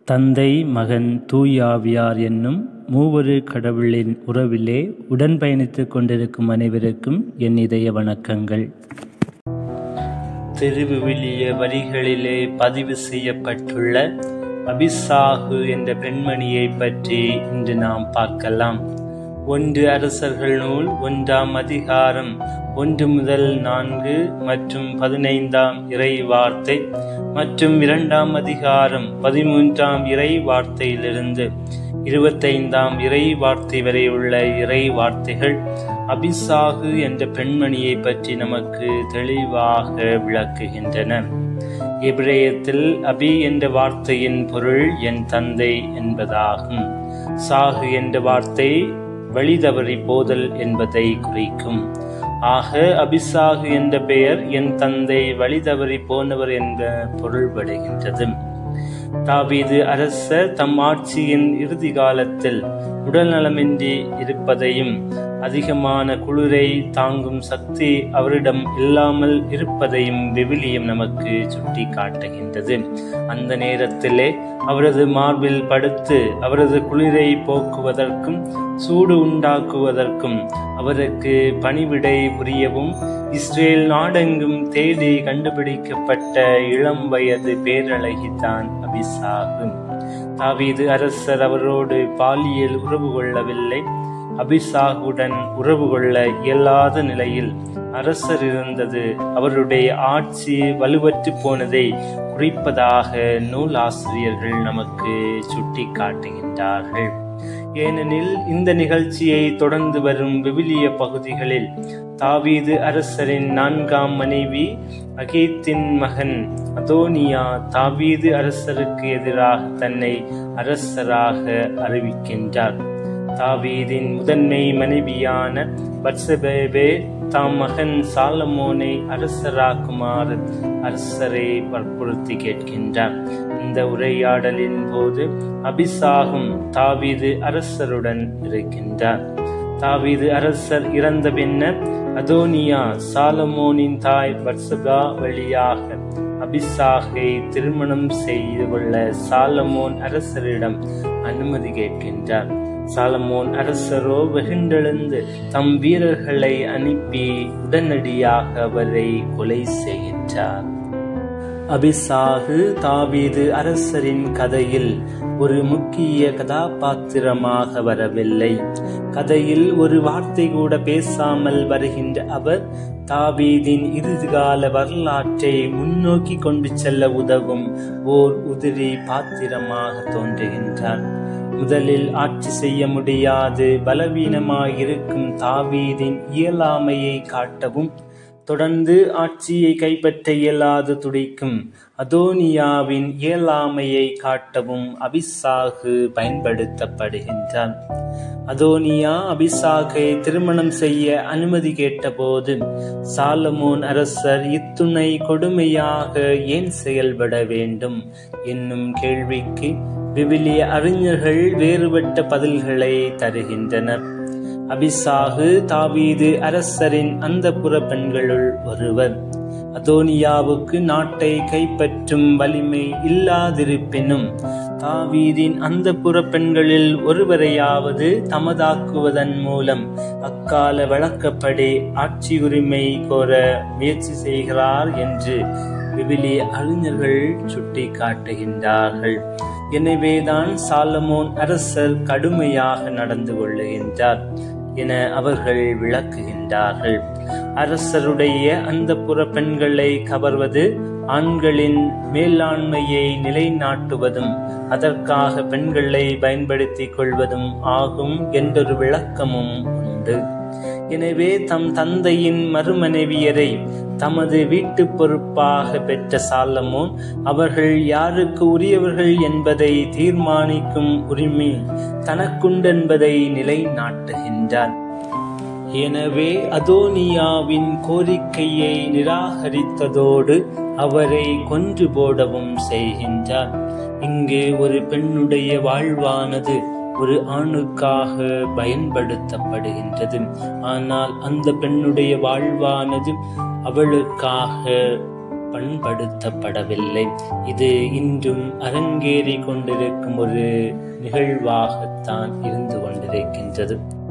தந்தை, மகன், தூயாவியார் என்னும் மூவொரு கடவுளின் உறவிலே உடன் பயணித்துக் கொண்டிருக்கும் அனைவருக்கும் என் இதய வணக்கங்கள். திருவிவிலிய வரிகளிலே பதிவு செய்யப்பட்டுள்ள அபிசாகு என்ற பெண்மணியை பற்றி இன்று நாம் பார்க்கலாம். 1 அரசர்கள் நூல் 1ஆம் அதிகாரம் 1 முதல் 4 மற்றும் 15ஆம் இறை வார்த்தை மற்றும் 2ஆம் அதிகாரம் 13ஆம் இறை வார்த்தையிலிருந்து 25ஆம் இறை வார்த்தை வரை உள்ள இறை வார்த்தைகள் அபிசாகு என்ற பெண்மணியை பற்றி நமக்கு தெளிவாக விளக்குகின்றன. எபிரேயத்தில் அபி என்ற வார்த்தையின் பொருள் என் தந்தை என்பதாகும். சாகு என்ற வார்த்தை வழிதவறி போதல் என்பதை குறிக்கும். ஆக அபிசாகு என்ற பெயர் என் தந்தை வழிதவறி போனவர் என்ற பொருள்படுகின்றது. தாவீது அரசர் தம் ஆட்சியின் இறுதி காலத்தில் உடல் நலமின்றி இருப்பதையும் அதிகமான குளிரை தாங்கும் சக்தி அவரிடம் இல்லாமல் இருப்பதையும் விவிலியம் நமக்கு சுட்டி காட்டுகின்றது. அந்த நேரத்திலே அவரது மார்பில் படுத்து அவரது குளிரை போக்குவதற்கும் சூடு உண்டாக்குவதற்கும் அவருக்கு பணிவிடை புரியவும் இஸ்ரேல் நாடெங்கும் தேடி கண்டுபிடிக்கப்பட்ட இளம் வயது பேரழகிதான் அபிசாகு. தாவீது அரசர் அவரோடு பாலியல் உறவு கொள்ளவில்லை. அபிசாகுடன் உறவு கொள்ள இயலாத நிலையில் அரசர் இருந்தது அவருடைய ஆட்சி வலுவற்று போனதை குறிப்பதாக நூலாசிரியர்கள் நமக்கு சுட்டி காட்டுகின்றார்கள். ஏனெனில் இந்த நிகழ்ச்சியை தொடர்ந்து வரும் விவிலிய பகுதிகளில் தாவீது அரசரின் 4ஆம் மனைவி அகீத்தின் மகன் அதோனியா தாவீது அரசருக்கு எதிராக தன்னை அரசராக அறிவிக்கின்றார். தாவீதின் முதன்மை மனைவியான பத்சபே தாம் மகன் சாலமோனை அரசராக்குமாறு அரசரை வற்புறுத்தி கேட்கின்றார். இந்த உரையாடலின் போது அபிசாகும் தாவீது அரசருடன் இருக்கின்றார். தாவீது அரசர் இறந்த பின்னர் அதோனியா சாலமோனின் தாய் பத்சபா வழியாக அபிசாகை திருமணம் செய்து கொள்ள சாலமோன் அரசரிடம் அனுமதி கேட்கின்றார். சாலமோன் அரசரோ வெகுண்டெழுந்து தம் வீரர்களை அனுப்பி உடனடியாக அவரை கொலை செய்கின்றார். அபிசாகு தாவீது அரசரின் கதையில் ஒரு முக்கிய கதாபாத்திரமாக வரவில்லை. கதையில் ஒரு வார்த்தை கூட பேசாமல் வருகின்ற அவர் தாவீதின் இறுதிகால வரலாற்றை முன்னோக்கி கொண்டு செல்ல உதவும் ஓர் உதிரி பாத்திரமாக தோன்றுகின்றார். முதலில் ஆட்சி செய்ய முடியாது பலவீனமாயிருக்கும் தாவீதின் இயலாமையை காட்டவும் தொடர்ந்து ஆட்சியை கைப்பற்ற இயலாது துடிக்கும் அதோனியாவின் இயலாமையை காட்டவும் அபிசாகு பயன்படுத்தப்படுகின்றார். அதோனியா அபிசாகை திருமணம் செய்ய அனுமதி கேட்டபோது சாலமோன் அரசர் இத்துணை கொடுமையாக ஏன் செயல்பட வேண்டும் என்னும் கேள்விக்கு விவிலிய அறிஞர்கள் வேறுபட்ட பதில்களை தருகின்றனர். அபிசாகு தாவீது அரசரின் அந்தப்புற பெண்களுள் ஒருவர். அதோனியாவுக்கு நாட்டை கைப்பற்றும் வலிமை இல்லாதிருப்பினும் தாவீதின் அந்தப்புற பெண்களில் ஒருவரையாவது தமதாக்குவதன் மூலம் அக்கால வழக்கப்படி ஆட்சி உரிமை கோர முயற்சி செய்கிறார் என்று விவிலிய அறிஞர்கள் சுட்டி காட்டுகின்றார்கள். எனவேதான் சாலமோன் அரசர் கடுமையாக நடந்து கொள்ளுகின்றார் என அவர்கள் விளக்குகின்றார்கள். அரசருடைய அந்தப்புற பெண்களை கவர்வது ஆண்களின் மேலாண்மையை நிலைநாட்டுவதும் அதற்காக பெண்களை பயன்படுத்திக் கொள்வதும் ஆகும் என்றொரு விளக்கமும் உண்டு. எனவே தம் தந்தையின் மறுமனைவியரை தமது வீட்டு பொறுப்பாக பெற்ற சாலமோன் அவர்கள் யாருக்கு உரியவர்கள் என்பதை தீர்மானிக்கும் உரிமை தனக்குண்டென்பதை நிலைநாட்டுகின்றார். எனவே அதோனியாவின் கோரிக்கையை நிராகரித்ததோடு அவரை கொன்று போடவும் செய்கின்றார். இங்கு ஒரு பெண்ணுடைய வாழ்வானது ஒரு ஆணுக்காக பயன்படுத்தப்படுகின்றது. ஆனால் அந்த பெண்ணுடைய வாழ்வானது அவளுக்காக பண்படுத்தப்படவில்லை. இது இன்றும் அரங்கேறி கொண்டிருக்கும் ஒரு நிகழ்வாகத்தான் இருந்து கொண்டிருக்கின்றது.